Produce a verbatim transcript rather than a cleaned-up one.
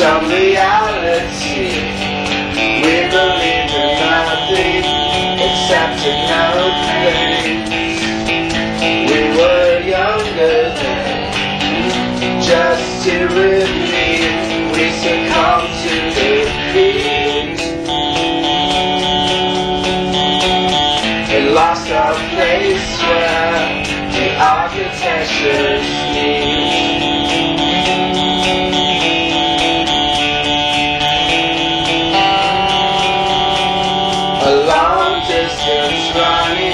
some reality. We believed in nothing except in our dreams. We were younger then, just you and me. We succumbed to the beat and lost our place where the architecture sleeps. A long distance running